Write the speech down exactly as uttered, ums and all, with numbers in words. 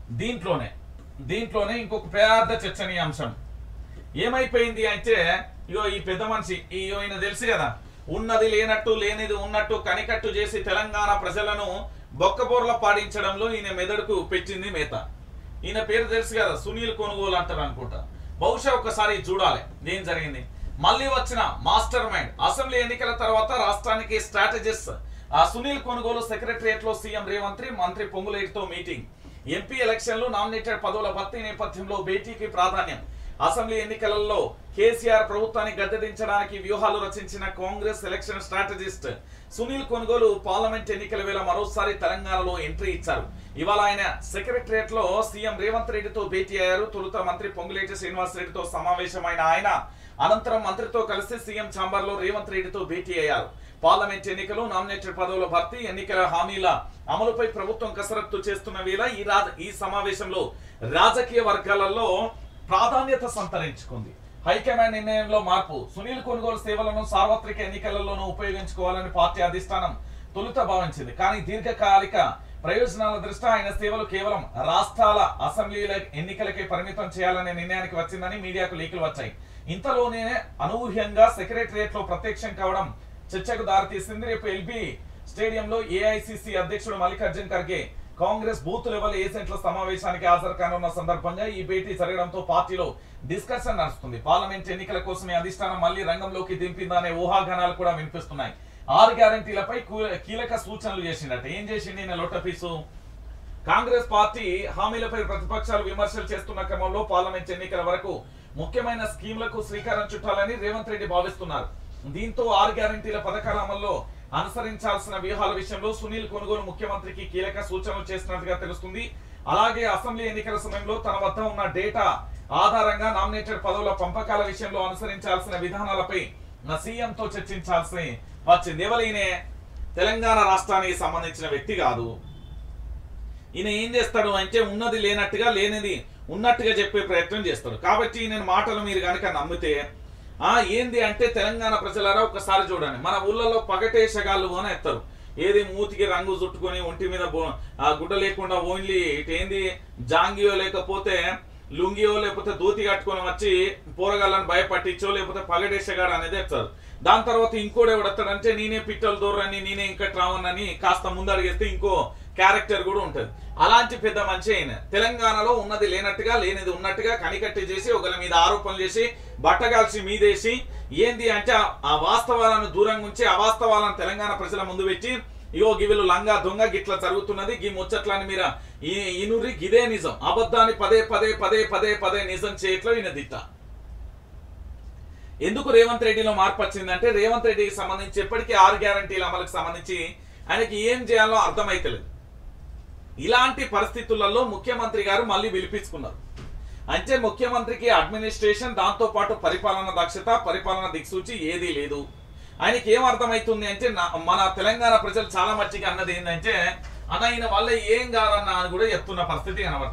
దీంట్లోనే దీంట్లోనే ఇంకొక పెద్ద చర్చనీయాంశం ఏమైపోయింది అంటే, ఇగో ఈ పెద్ద మనిషి ఈయన తెలుసు కదా, ఉన్నది లేనట్టు లేనిది ఉన్నట్టు కనికట్టు చేసి తెలంగాణ ప్రజలను బొక్కబోర్ల పాడించడంలో ఈయన మెదడుకు పెట్టింది మేత. ఈయన పేరు తెలుసు కదా, సునీల్ కొనుగోలు అంటారు అనుకుంటా. బహుశా ఒకసారి చూడాలి ఏం జరిగింది. మళ్ళీ వచ్చిన మాస్టర్ మైండ్ అసెంబ్లీ ఎన్నికల తర్వాత రాష్ట్రానికి స్ట్రాటజిస్ట్ ఆ సునీల్ కొనుగోలు సెక్రటరియట్ లో సీఎం రేవంత్ మంత్రి పొంగులేటితో మీటింగ్. ఎంపీ ఎలక్షన్లు నామినేటెడ్ పదవుల భర్తీ నేపథ్యంలో భేటీకి ప్రాధాన్యం. అసెంబ్లీ ఎన్నికలలో కేసీఆర్ ప్రభుత్వాన్ని గద్దెదించడానికి వ్యూహాలు రచించిన కాంగ్రెస్ ఎలక్షన్ స్ట్రాటజిస్ట్ సునీల్ కొనుగోలు పార్లమెంట్ ఎన్నికల వేళ మరోసారి తెలంగాణలో ఎంట్రీ ఇచ్చారు. ఇవాళ ఆయన సెక్రటరియట్ లో సీఎం రేవంత్ రెడ్డితో భేటీ అయ్యారు. తొలుత మంత్రి పొంగులేటి శ్రీనివాస్ రెడ్డితో సమావేశమైన ఆయన అనంతరం మంత్రితో కలిసి సీఎం ఛాంబర్ లో రేవంత్ రెడ్డితో భేటీ అయ్యారు. పార్లమెంట్ ఎన్నికలు, నామినేటెడ్ పదవుల భర్తీ, ఎన్నికల హామీల అమలుపై ప్రభుత్వం కసరత్తు చేస్తున్న వేళ ఈ రాజ ఈ సమావేశంలో రాజకీయ వర్గాలలో ప్రాధాన్యత సంతరించుకుంది. హైకమాండ్ నిర్ణయంలో మార్పు. సునీల్ కొనుగోలు సేవలను సార్వత్రిక ఎన్నికలలోనూ ఉపయోగించుకోవాలని పార్టీ అధిష్టానం తొలుత భావించింది. కానీ దీర్ఘకాలిక ప్రయోజనాల దృష్ట్యా ఆయన సేవలు కేవలం రాష్ట్రాల అసెంబ్లీల ఎన్నికలకే పరిమితం చేయాలనే నిర్ణయానికి వచ్చిందని మీడియాకు లీకులు వచ్చాయి. ఇంతలోనే అనూహ్యంగా సెక్రటరియట్ లో ప్రత్యక్షం కావడం చర్చకు దారితీసింది. రేపు ఎల్బీ స్టేడియంలో ఏఐసిసి అధ్యక్షుడు Mallikarjun Kharge Congress booth level ఏజెంట్ల సమావేశానికి హాజరు కానున్న సందర్భంగా ఈ భేటీ జరగడంతో పార్టీలో డిస్కషన్ నడుస్తుంది. పార్లమెంట్ ఎన్నికల కోసమే అధిష్టానం మళ్లీ రంగంలోకి దింపిందనే ఊహాగానాలు కూడా వినిపిస్తున్నాయి. ఆరు గ్యారంటీలపై కీలక సూచనలు చేసిందట. ఏం చేసింది ఈయన లోటపీసు? కాంగ్రెస్ పార్టీ హామీలపై ప్రతిపక్షాలు విమర్శలు చేస్తున్న క్రమంలో పార్లమెంట్ ఎన్నికల వరకు ముఖ్యమైన స్కీమ్లకు శ్రీకారం చుట్టాలని రేవంత్ రెడ్డి భావిస్తున్నారు. దీంతో ఆరు గ్యారంటీల పథకాల అమల్లో అనుసరించాల్సిన వ్యూహాల విషయంలో సునీల్ కొనుగోలు ముఖ్యమంత్రికి కీలక సూచనలు చేస్తున్నట్టుగా తెలుస్తుంది. అలాగే అసెంబ్లీ ఎన్నికల సమయంలో తన వద్ద ఉన్న డేటా ఆధారంగా నామినేటెడ్ పదవుల పంపకాల విషయంలో అనుసరించాల్సిన విధానాలపై సీఎంతో చర్చించాల్సి వచ్చింది. ఎవరైనా తెలంగాణ రాష్ట్రానికి సంబంధించిన వ్యక్తి కాదు. ఈయన ఏం చేస్తాడు అంటే ఉన్నది లేనట్టుగా లేనిది ఉన్నట్టుగా చెప్పే ప్రయత్నం చేస్తాడు. కాబట్టి ఈయన మాటలు మీరు కనుక నమ్మితే ఆ ఏంది అంటే, తెలంగాణ ప్రజలారా ఒకసారి చూడండి, మన ఊళ్ళలో పగటేసగాళ్ళు అని ఎత్తారు. ఏది మూతికి రంగు చుట్టుకొని ఒంటి మీద గుడ్డ లేకుండా ఓన్లీ ఇటేంది జాంగియో లేకపోతే లుంగియో లేకపోతే దూతి కట్టుకొని వచ్చి పోరగాళ్ళని భయపట్టించో లేకపోతే పగటేసగాడు అనేది ఎత్తారు. దాని తర్వాత ఇంకోటి ఎవడెత్తాడంటే నేనే పిట్టలు దూరని నేనే ఇంకా రావనని కాస్త ముందడిగేస్తే ఇంకో క్యారెక్టర్ కూడా ఉంటది. అలాంటి పెద్ద మనిషి అయిన తెలంగాణలో ఉన్నది లేనట్టుగా లేనిది ఉన్నట్టుగా కనికట్టి చేసి ఒకరి మీద ఆరోపణలు చేసి బట్టగాల్చి మీదేసి ఏంది అంటే ఆ వాస్తవాలను దూరంగా ఉంచి అవాస్తవాలను తెలంగాణ ప్రజల ముందు పెట్టి ఇగో గివిలు లంగా దొంగ గిట్లా జరుగుతున్నది గీ ముచ్చట్లని మీర ఈ ఇనురి గిదే నిజం, అబద్ధాన్ని పదే పదే పదే పదే పదే నిజం చేయట్లో ఈయన దిట్ట. ఎందుకు రేవంత్ రెడ్డిలో మార్పు వచ్చిందంటే, రేవంత్ రెడ్డికి సంబంధించి ఎప్పటికీ ఆరు గ్యారంటీల అమలుకు సంబంధించి ఆయనకి ఏం చేయాలో అర్థమైతలేదు. ఇలాంటి పరిస్థితులలో ముఖ్యమంత్రి గారు మళ్ళీ పిలిపించుకున్నారు. అంటే ముఖ్యమంత్రికి అడ్మినిస్ట్రేషన్, దాంతో పాటు పరిపాలన దక్షత, పరిపాలన దిక్సూచి ఏదీ లేదు. ఆయనకి ఏం అర్థమవుతుంది అంటే, మన తెలంగాణ ప్రజలు చాలా మట్టిగా అన్నది ఏంటంటే, అన్న ఈయన వల్ల ఏం కాదన్న అని కూడా చెప్తున్న పరిస్థితి కనబడుతుంది.